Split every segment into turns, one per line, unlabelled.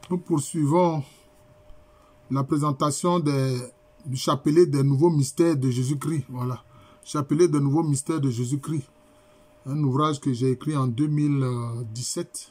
Nous poursuivons la présentation du chapelet des nouveaux mystères de Jésus-Christ. Voilà. Chapelet des nouveaux mystères de Jésus-Christ. Un ouvrage que j'ai écrit en 2017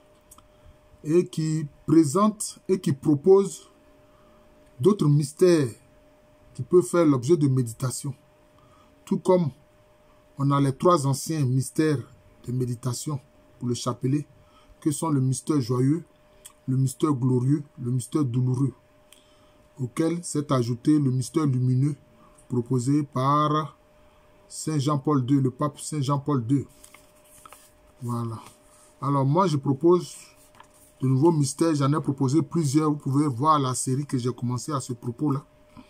et qui présente et qui propose d'autres mystères qui peuvent faire l'objet de méditation. Tout comme on a les trois anciens mystères de méditation pour le chapelet, que sont le mystère joyeux, le mystère glorieux, le mystère douloureux, auquel s'est ajouté le mystère lumineux proposé par Saint Jean-Paul II, le pape Saint Jean-Paul II. Voilà. Alors moi je propose de nouveaux mystères, j'en ai proposé plusieurs, vous pouvez voir la série que j'ai commencé à ce propos-là.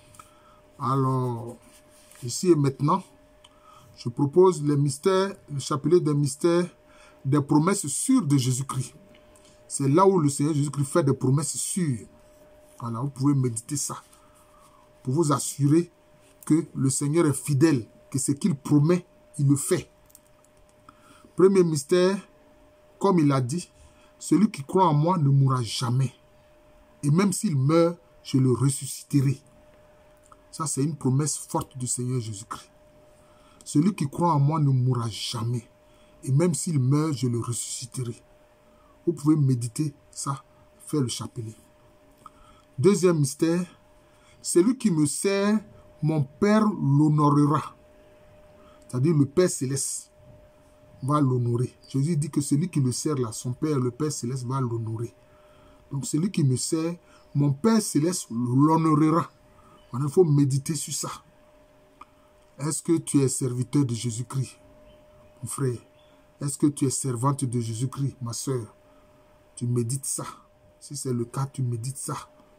Alors, ici et maintenant, je propose les mystères, le chapelet des mystères, des promesses sûres de Jésus-Christ. C'est là où le Seigneur Jésus-Christ fait des promesses sûres. Voilà, vous pouvez méditer ça. Pour vous assurer que le Seigneur est fidèle, que ce qu'il promet, il le fait. Premier mystère, comme il a dit, celui qui croit en moi ne mourra jamais. Et même s'il meurt, je le ressusciterai. Ça, c'est une promesse forte du Seigneur Jésus-Christ. Celui qui croit en moi ne mourra jamais. Et même s'il meurt, je le ressusciterai. Vous pouvez méditer ça, faire le chapelet. Deuxième mystère, celui qui me sert, mon Père l'honorera. C'est-à-dire le Père Céleste va l'honorer. Jésus dit que celui qui le sert là, son Père, le Père Céleste va l'honorer. Donc celui qui me sert, mon Père Céleste l'honorera. Il faut méditer sur ça. Est-ce que tu es serviteur de Jésus-Christ, mon frère? Est-ce que tu es servante de Jésus-Christ, ma soeur? Tu médites ça. Si c'est le cas, tu médites ça.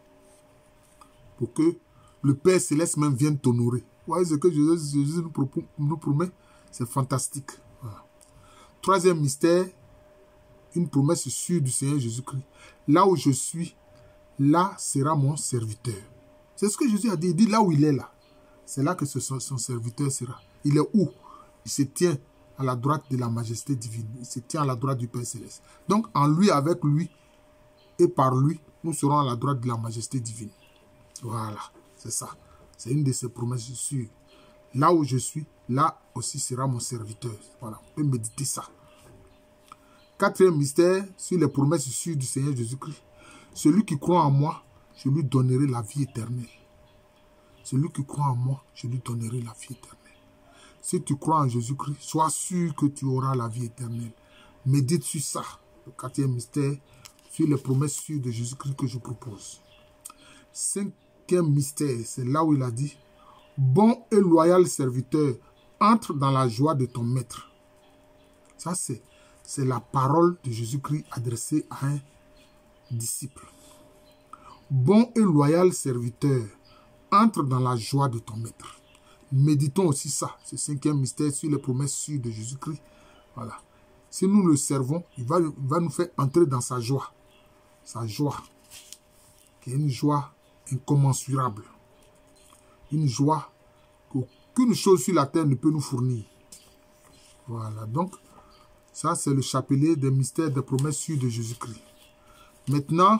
Pour que le Père Céleste même vienne t'honorer. Vous voyez ce que Jésus nous promet? C'est fantastique. Voilà. Troisième mystère, une promesse sûre du Seigneur Jésus-Christ. Là où je suis, là sera mon serviteur. C'est ce que Jésus a dit. Il dit là où il est là. C'est là que son serviteur sera. Il est où? Il se tient à la droite de la majesté divine. Il se tient à la droite du Père Céleste. Donc en lui, avec lui et par lui, nous serons à la droite de la majesté divine. Voilà, c'est ça. C'est une de ses promesses sûres. Là où je suis, là aussi sera mon serviteur. Voilà, on peut méditer ça. Quatrième mystère, sur les promesses sûres du Seigneur Jésus-Christ. Celui qui croit en moi, je lui donnerai la vie éternelle. Celui qui croit en moi, je lui donnerai la vie éternelle. Si tu crois en Jésus-Christ, sois sûr que tu auras la vie éternelle. Médite sur ça. Le quatrième mystère, sur les promesses sûres de Jésus-Christ que je propose. Cinquième mystère, c'est là où il a dit, bon et loyal serviteur, entre dans la joie de ton maître. Ça, c'est la parole de Jésus-Christ adressée à un disciple. Bon et loyal serviteur, entre dans la joie de ton maître. Méditons aussi ça, ce cinquième mystère sur les promesses sûres de Jésus-Christ. Voilà. Si nous le servons, il va nous faire entrer dans sa joie. Sa joie, qui est une joie incommensurable. Une joie qu'aucune chose sur la terre ne peut nous fournir. Voilà, donc, ça c'est le chapelet des mystères des promesses sûres de Jésus-Christ. Maintenant,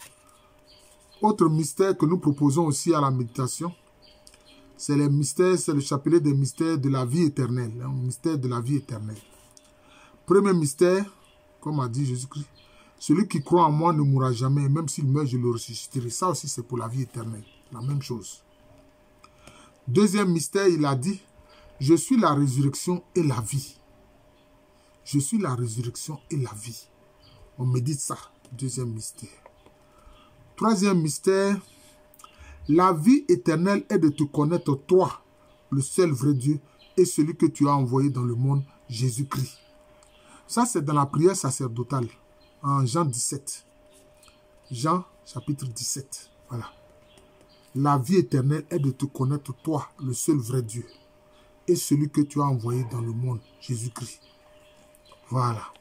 autre mystère que nous proposons aussi à la méditation, c'est le chapelet des mystères de la vie éternelle. Le mystère de la vie éternelle. Premier mystère, comme a dit Jésus-Christ, celui qui croit en moi ne mourra jamais, même s'il meurt, je le ressusciterai. Ça aussi, c'est pour la vie éternelle. La même chose. Deuxième mystère, il a dit, je suis la résurrection et la vie. Je suis la résurrection et la vie. On médite ça. Deuxième mystère. Troisième mystère, la vie éternelle est de te connaître, toi, le seul vrai Dieu, et celui que tu as envoyé dans le monde, Jésus-Christ. Ça, c'est dans la prière sacerdotale, en Jean 17. Jean, chapitre 17. Voilà. La vie éternelle est de te connaître, toi, le seul vrai Dieu, et celui que tu as envoyé dans le monde, Jésus-Christ. Voilà.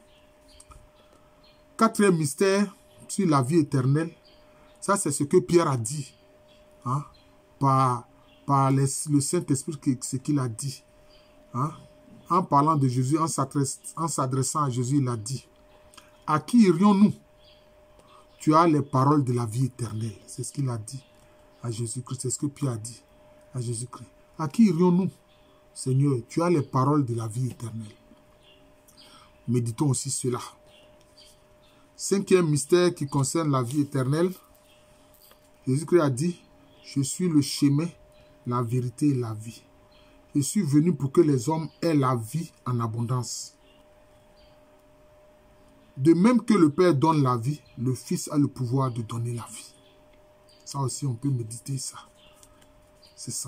Quatrième mystère, sur la vie éternelle, ça, c'est ce que Pierre a dit. Hein, par le Saint-Esprit, ce qu'il a dit. Hein, en parlant de Jésus, en s'adressant à Jésus, il a dit, à qui irions-nous? tu as les paroles de la vie éternelle. C'est ce qu'il a dit à Jésus-Christ. C'est ce que Pierre a dit à Jésus-Christ. À qui irions-nous? Seigneur, tu as les paroles de la vie éternelle. Méditons aussi cela. Cinquième mystère qui concerne la vie éternelle. Jésus-Christ a dit, je suis le chemin, la vérité et la vie. Je suis venu pour que les hommes aient la vie en abondance. De même que le Père donne la vie, le Fils a le pouvoir de donner la vie. Ça aussi, on peut méditer ça. C'est ça.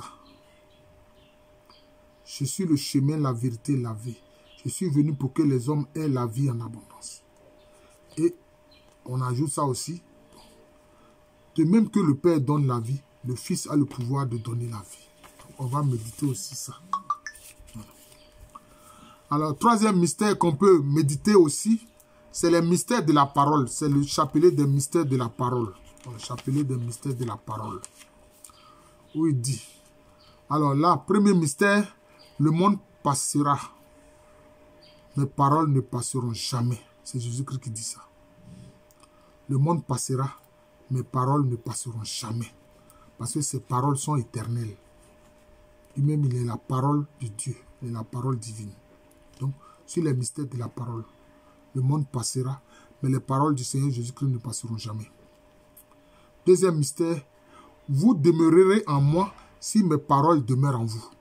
Je suis le chemin, la vérité et la vie. Je suis venu pour que les hommes aient la vie en abondance. Et on ajoute ça aussi. De même que le Père donne la vie, le Fils a le pouvoir de donner la vie. On va méditer aussi ça. Voilà. Alors, troisième mystère qu'on peut méditer aussi, c'est le mystère de la parole. C'est le chapelet des mystères de la parole. Le chapelet des mystères de la parole. Où il dit. Alors là, premier mystère, le monde passera. Mes paroles ne passeront jamais. C'est Jésus-Christ qui dit ça. Le monde passera. Mes paroles ne passeront jamais. Parce que ces paroles sont éternelles. Lui-même, il est la parole de Dieu. Il est la parole divine. Donc, sur les mystères de la parole, le monde passera, mais les paroles du Seigneur Jésus-Christ ne passeront jamais. Deuxième mystère, vous demeurerez en moi si mes paroles demeurent en vous.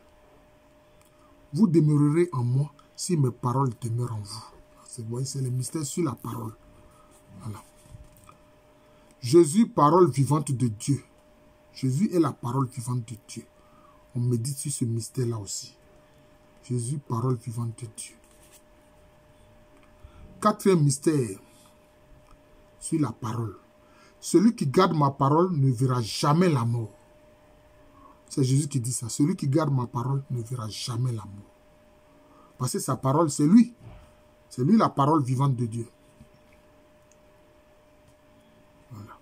Vous demeurerez en moi si mes paroles demeurent en vous. Vous voyez, c'est le mystère sur la parole. Voilà. Jésus, parole vivante de Dieu. Jésus est la parole vivante de Dieu. On médite sur ce mystère-là aussi. Jésus, parole vivante de Dieu. Quatrième mystère sur la parole. Celui qui garde ma parole ne verra jamais la mort. C'est Jésus qui dit ça. Celui qui garde ma parole ne verra jamais la mort. Parce que sa parole, c'est lui. C'est lui la parole vivante de Dieu. Voilà.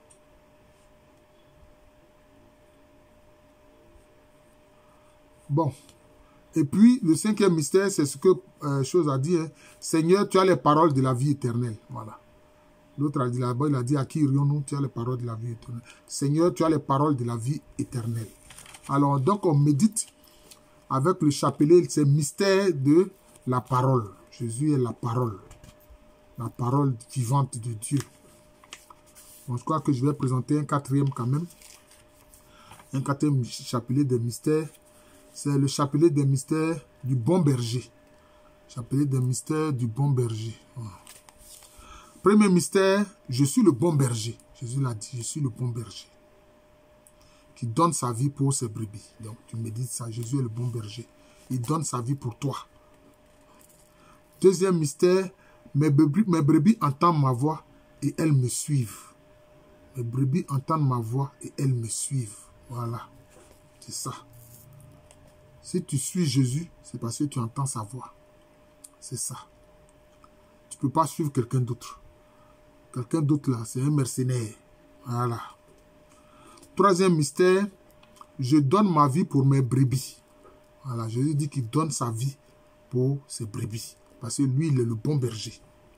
Bon. Et puis, le cinquième mystère, c'est ce que chose a dit. Hein. Seigneur, tu as les paroles de la vie éternelle. Voilà. L'autre a dit là-bas, il a dit, à qui irions-nous? Tu as les paroles de la vie éternelle. Seigneur, tu as les paroles de la vie éternelle. Alors, donc, on médite avec le chapelet, ces mystères de la parole. Jésus est la parole vivante de Dieu. Bon, je crois que je vais présenter un quatrième quand même. Un quatrième chapelet des mystères. C'est le chapelet des mystères du bon berger. Chapelet des mystères du bon berger. Voilà. Premier mystère, je suis le bon berger. Jésus l'a dit, je suis le bon berger. Qui donne sa vie pour ses brebis. Donc tu médites ça, Jésus est le bon berger. Il donne sa vie pour toi. Deuxième mystère, mes brebis entendent ma voix et elles me suivent. Mes brebis entendent ma voix et elles me suivent. Voilà, c'est ça. Si tu suis Jésus, c'est parce que tu entends sa voix. C'est ça. Tu ne peux pas suivre quelqu'un d'autre. Quelqu'un d'autre là, c'est un mercenaire. Voilà. Troisième mystère, je donne ma vie pour mes brebis. Voilà, Jésus dit qu'il donne sa vie pour ses brebis. Parce que lui, il est le bon berger.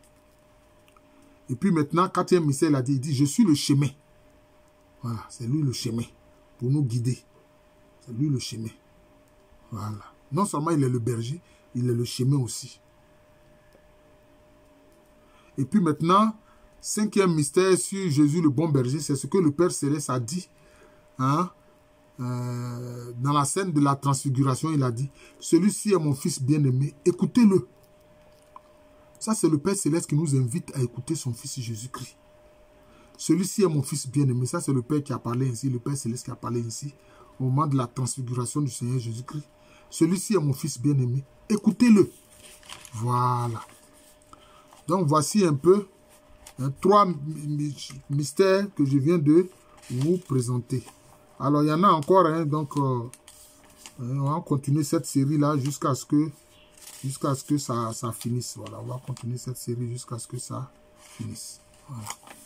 Et puis maintenant, quatrième mystère, il dit, je suis le chemin. Voilà, c'est lui le chemin. Pour nous guider. C'est lui le chemin. Voilà. Non seulement il est le berger, il est le chemin aussi. Et puis maintenant, cinquième mystère sur Jésus le bon berger, c'est ce que le Père Céleste a dit. Hein? Dans la scène de la transfiguration, il a dit, celui-ci est mon fils bien-aimé, écoutez-le. Ça, c'est le Père Céleste qui nous invite à écouter son fils Jésus-Christ. Celui-ci est mon fils bien-aimé. Ça, c'est le Père qui a parlé ainsi, le Père Céleste qui a parlé ainsi au moment de la transfiguration du Seigneur Jésus-Christ. Celui-ci est mon fils bien-aimé. Écoutez-le. Voilà. Donc, voici un peu trois mystères que je viens de vous présenter. Alors, il y en a encore. Hein, donc, on va continuer cette série-là jusqu'à ce que ça finisse. Voilà, on va continuer cette série jusqu'à ce que ça finisse. Voilà.